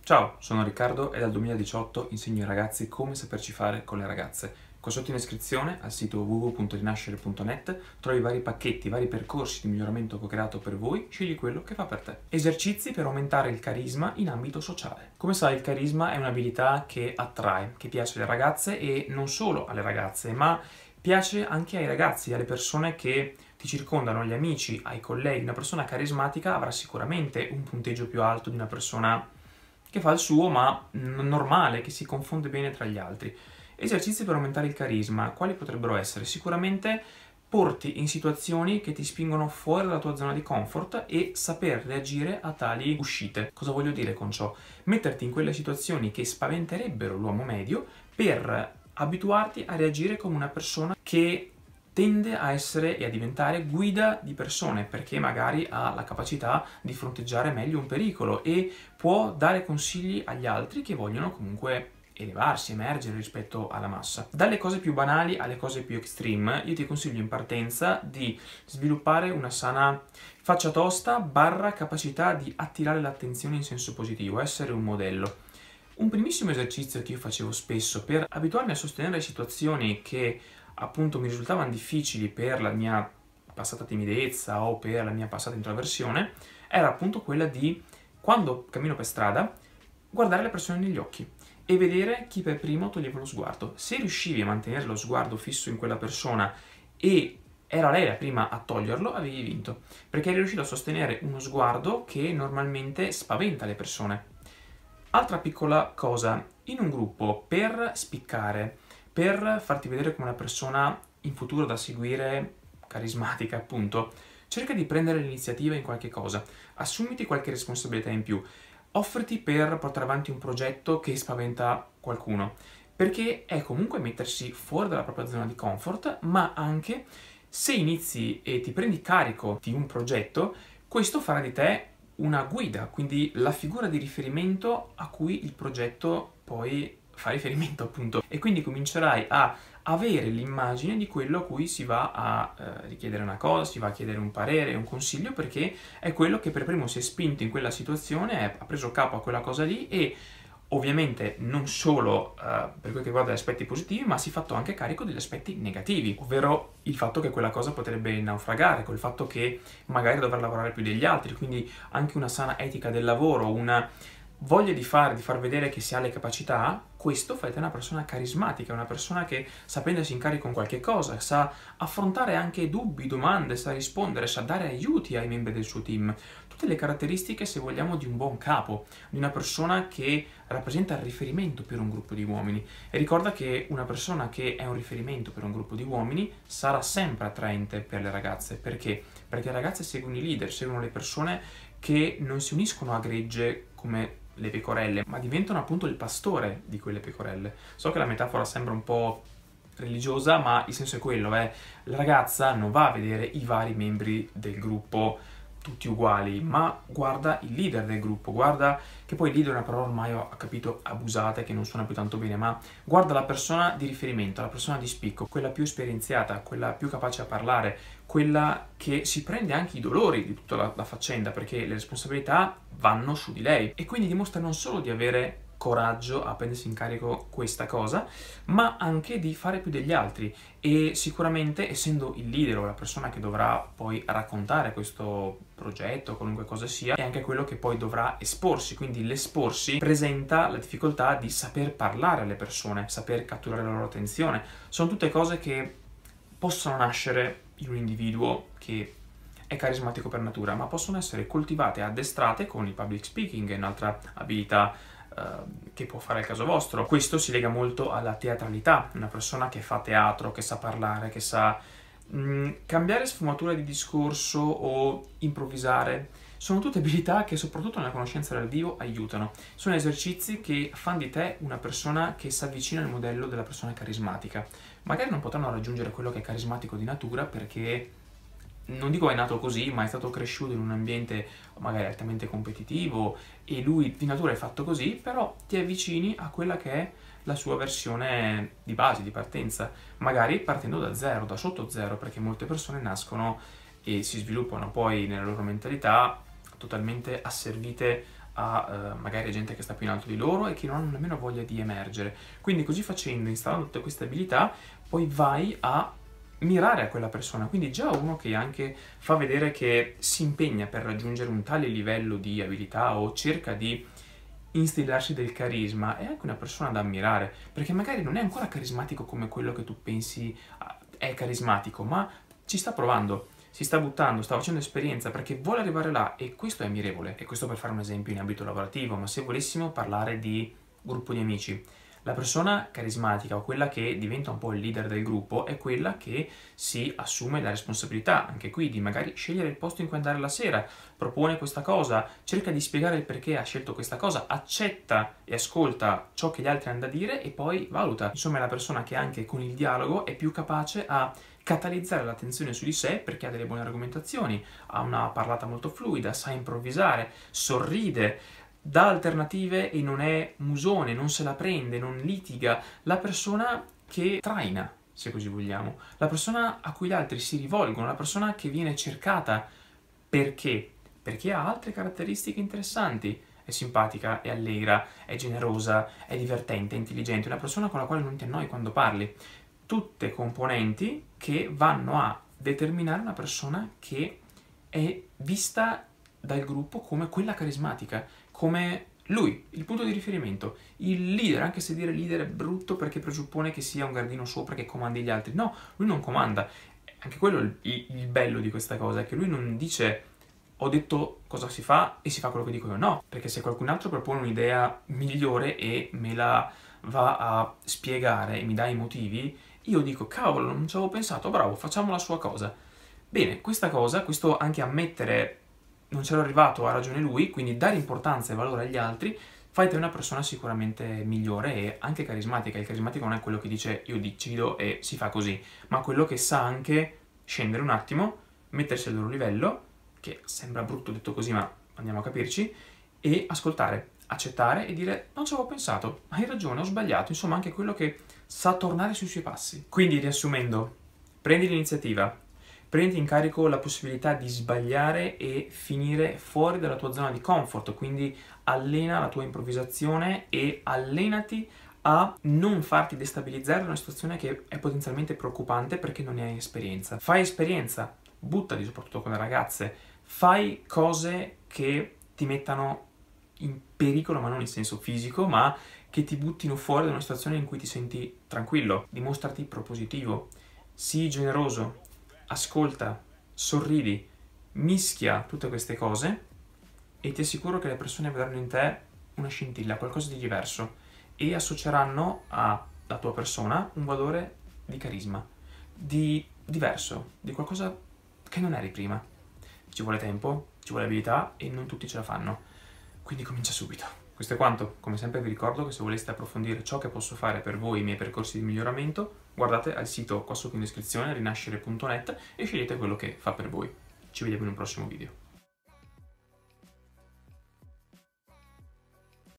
Ciao, sono Riccardo e dal 2018 insegno ai ragazzi come saperci fare con le ragazze. Qua sotto in descrizione, al sito www.rinascere.net, trovi vari pacchetti, vari percorsi di miglioramento che ho creato per voi, scegli quello che fa per te. Esercizi per aumentare il carisma in ambito sociale. Come sai, il carisma è un'abilità che attrae, che piace alle ragazze e non solo alle ragazze, ma piace anche ai ragazzi, alle persone che ti circondano, agli amici, ai colleghi. Una persona carismatica avrà sicuramente un punteggio più alto di una persona che fa il suo ma normale, che si confonde bene tra gli altri. Esercizi per aumentare il carisma, quali potrebbero essere? Sicuramente porti in situazioni che ti spingono fuori dalla tua zona di comfort e saper reagire a tali uscite. Cosa voglio dire con ciò? Metterti in quelle situazioni che spaventerebbero l'uomo medio per abituarti a reagire come una persona che tende a essere e a diventare guida di persone, perché magari ha la capacità di fronteggiare meglio un pericolo e può dare consigli agli altri che vogliono comunque elevarsi, emergere rispetto alla massa. Dalle cose più banali alle cose più extreme, io ti consiglio in partenza di sviluppare una sana faccia tosta barra capacità di attirare l'attenzione in senso positivo, essere un modello. Un primissimo esercizio che io facevo spesso per abituarmi a sostenere situazioni che appunto mi risultavano difficili per la mia passata timidezza o per la mia passata introversione era appunto quella di, quando cammino per strada, guardare le persone negli occhi e vedere chi per primo toglieva lo sguardo. Se riuscivi a mantenere lo sguardo fisso in quella persona e era lei la prima a toglierlo, avevi vinto, perché eri riuscito a sostenere uno sguardo che normalmente spaventa le persone. Altra piccola cosa, in un gruppo, per spiccare, per farti vedere come una persona in futuro da seguire, carismatica appunto, cerca di prendere l'iniziativa in qualche cosa, assumiti qualche responsabilità in più, offriti per portare avanti un progetto che spaventa qualcuno, perché è comunque mettersi fuori dalla propria zona di comfort, ma anche se inizi e ti prendi carico di un progetto, questo farà di te una guida, quindi la figura di riferimento a cui il progetto poi fa riferimento appunto, e quindi comincerai a avere l'immagine di quello a cui si va a richiedere una cosa, si va a chiedere un parere, un consiglio, perché è quello che per primo si è spinto in quella situazione, ha preso capo a quella cosa lì e ovviamente non solo per quel che riguarda gli aspetti positivi, ma si è fatto anche carico degli aspetti negativi, ovvero il fatto che quella cosa potrebbe naufragare, col fatto che magari dovrà lavorare più degli altri, quindi anche una sana etica del lavoro, una voglia di far vedere che si ha le capacità. Questo fa di te una persona carismatica, una persona che sa prendersi in carico con qualche cosa, sa affrontare anche dubbi, domande, sa rispondere, sa dare aiuti ai membri del suo team. Tutte le caratteristiche, se vogliamo, di un buon capo, di una persona che rappresenta il riferimento per un gruppo di uomini. E ricorda che una persona che è un riferimento per un gruppo di uomini sarà sempre attraente per le ragazze. Perché? Perché le ragazze seguono i leader, seguono le persone che non si uniscono a gregge come le pecorelle, ma diventano appunto il pastore di quelle pecorelle. So che la metafora sembra un po' religiosa, ma il senso è quello, la ragazza non va a vedere i vari membri del gruppo tutti uguali, ma guarda il leader del gruppo, guarda, che poi leader è una parola ormai ho capito abusata, che non suona più tanto bene, ma guarda la persona di riferimento, la persona di spicco, quella più esperienziata, quella più capace a parlare, quella che si prende anche i dolori di tutta la faccenda, perché le responsabilità vanno su di lei e quindi dimostra non solo di avere coraggio a prendersi in carico questa cosa, ma anche di fare più degli altri. E sicuramente, essendo il leader o la persona che dovrà poi raccontare questo progetto, qualunque cosa sia, è anche quello che poi dovrà esporsi, quindi l'esporsi presenta la difficoltà di saper parlare alle persone, saper catturare la loro attenzione. Sono tutte cose che possono nascere in un individuo che è carismatico per natura, ma possono essere coltivate e addestrate con il public speaking, è un'altra abilità che può fare il caso vostro. Questo si lega molto alla teatralità, una persona che fa teatro, che sa parlare, che sa cambiare sfumatura di discorso o improvvisare. Sono tutte abilità che soprattutto nella conoscenza dal vivo aiutano. Sono esercizi che fanno di te una persona che si avvicina al modello della persona carismatica. Magari non potranno raggiungere quello che è carismatico di natura perché non dico è nato così, ma è stato cresciuto in un ambiente magari altamente competitivo e lui di natura è fatto così, però ti avvicini a quella che è la sua versione di base, di partenza, magari partendo da zero, da sotto zero, perché molte persone nascono e si sviluppano poi nella loro mentalità totalmente asservite a magari gente che sta più in alto di loro e che non hanno nemmeno voglia di emergere. Quindi così facendo, installando tutte queste abilità, poi vai a mirare a quella persona. Quindi già uno che anche fa vedere che si impegna per raggiungere un tale livello di abilità o cerca di instillarsi del carisma è anche una persona da ammirare, perché magari non è ancora carismatico come quello che tu pensi è carismatico, ma ci sta provando, si sta buttando, sta facendo esperienza perché vuole arrivare là, e questo è ammirevole. E questo per fare un esempio in ambito lavorativo, ma se volessimo parlare di gruppo di amici, la persona carismatica o quella che diventa un po' il leader del gruppo è quella che si assume la responsabilità, anche qui, di magari scegliere il posto in cui andare la sera, propone questa cosa, cerca di spiegare il perché ha scelto questa cosa, accetta e ascolta ciò che gli altri hanno da dire e poi valuta. Insomma, è la persona che anche con il dialogo è più capace a catalizzare l'attenzione su di sé perché ha delle buone argomentazioni, ha una parlata molto fluida, sa improvvisare, sorride, dà alternative e non è musone, non se la prende, non litiga. La persona che traina, se così vogliamo, la persona a cui gli altri si rivolgono, la persona che viene cercata. Perché? Perché ha altre caratteristiche interessanti. È simpatica, è allegra, è generosa, è divertente, è intelligente, è una persona con la quale non ti annoi quando parli. Tutte componenti che vanno a determinare una persona che è vista dal gruppo come quella carismatica, come lui, il punto di riferimento, il leader, anche se dire leader è brutto perché presuppone che sia un gradino sopra che comandi gli altri. No, lui non comanda. Anche quello è il bello di questa cosa, è che lui non dice ho detto cosa si fa e si fa quello che dico io. No, perché se qualcun altro propone un'idea migliore e me la va a spiegare e mi dà i motivi, io dico cavolo, non ci avevo pensato, bravo, facciamo la sua cosa. Bene, questa cosa, questo anche ammettere non c'ero arrivato, ha ragione lui, quindi dare importanza e valore agli altri, fai te una persona sicuramente migliore e anche carismatica. Il carismatico non è quello che dice io decido e si fa così, ma quello che sa anche scendere un attimo, mettersi al loro livello, che sembra brutto detto così, ma andiamo a capirci, e ascoltare, accettare e dire non ci avevo pensato, hai ragione, ho sbagliato, insomma anche quello che sa tornare sui suoi passi. Quindi riassumendo, prendi l'iniziativa, prendi in carico la possibilità di sbagliare e finire fuori dalla tua zona di comfort, quindi allena la tua improvvisazione e allenati a non farti destabilizzare da una situazione che è potenzialmente preoccupante perché non ne hai esperienza. Fai esperienza, buttati soprattutto con le ragazze, fai cose che ti mettano in pericolo, ma non in senso fisico, ma che ti buttino fuori da una situazione in cui ti senti tranquillo. Dimostrati propositivo, sii generoso, ascolta, sorridi, mischia tutte queste cose e ti assicuro che le persone vedranno in te una scintilla, qualcosa di diverso e associeranno alla tua persona un valore di carisma, di diverso, di qualcosa che non eri prima. Ci vuole tempo, ci vuole abilità e non tutti ce la fanno, quindi comincia subito. Questo è quanto. Come sempre vi ricordo che se voleste approfondire ciò che posso fare per voi, i miei percorsi di miglioramento, guardate al sito qua sotto in descrizione, rinascere.net, e scegliete quello che fa per voi. Ci vediamo in un prossimo video.